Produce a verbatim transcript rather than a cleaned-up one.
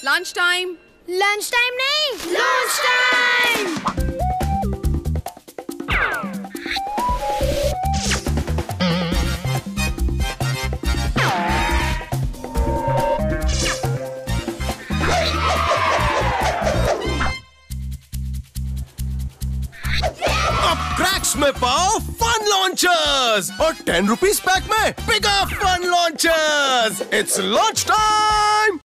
Lunch time. Lunch time नहीं, lunch time. अब Krax में पाओ फन लॉन्चर्स और टेन रुपीज पैक में bigger fun launchers. It's lunch time.